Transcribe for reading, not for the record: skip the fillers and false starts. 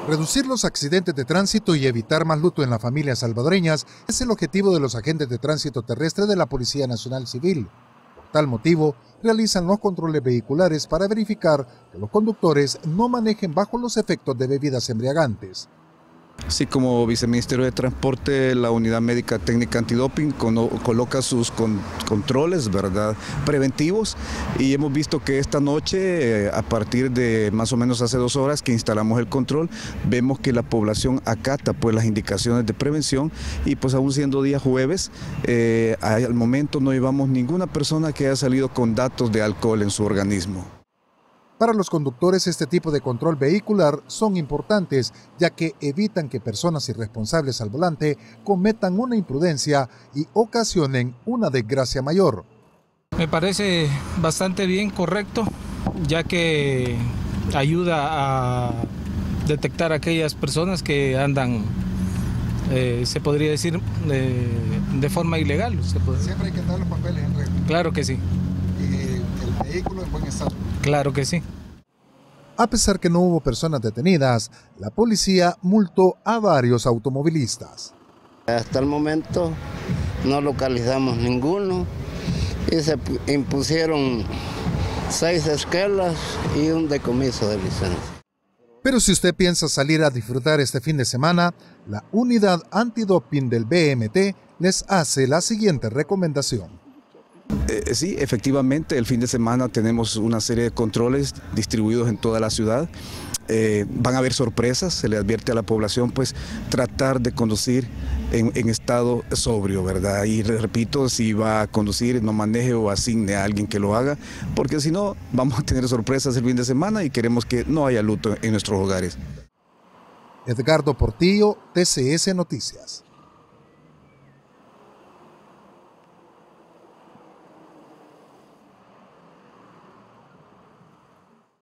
Reducir los accidentes de tránsito y evitar más luto en las familias salvadoreñas es el objetivo de los agentes de tránsito terrestre de la Policía Nacional Civil. Por tal motivo, realizan los controles vehiculares para verificar que los conductores no manejen bajo los efectos de bebidas embriagantes. Así como Viceministerio de Transporte, la Unidad Médica Técnica Antidoping coloca sus controles, ¿verdad?, preventivos, y hemos visto que esta noche, a partir de más o menos hace 2 horas que instalamos el control, vemos que la población acata pues las indicaciones de prevención y pues aún siendo día jueves, al momento no llevamos ninguna persona que haya salido con datos de alcohol en su organismo. Para los conductores, este tipo de control vehicular son importantes, ya que evitan que personas irresponsables al volante cometan una imprudencia y ocasionen una desgracia mayor. Me parece bastante bien, correcto, ya que ayuda a detectar a aquellas personas que andan, se podría decir, de forma ilegal. Siempre hay que dar los papeles en regla. Claro que sí. ¿Y el vehículo en buen estado? Claro que sí. A pesar que no hubo personas detenidas, la policía multó a varios automovilistas. Hasta el momento no localizamos ninguno y se impusieron 6 esquelas y un decomiso de licencia. Pero si usted piensa salir a disfrutar este fin de semana, la unidad antidoping del BMT les hace la siguiente recomendación. Sí, efectivamente, el fin de semana tenemos una serie de controles distribuidos en toda la ciudad. Van a haber sorpresas, se le advierte a la población pues tratar de conducir en estado sobrio, ¿verdad? Y repito, si va a conducir, no maneje o asigne a alguien que lo haga, porque si no, vamos a tener sorpresas el fin de semana y queremos que no haya luto en nuestros hogares. Edgardo Portillo, TCS Noticias.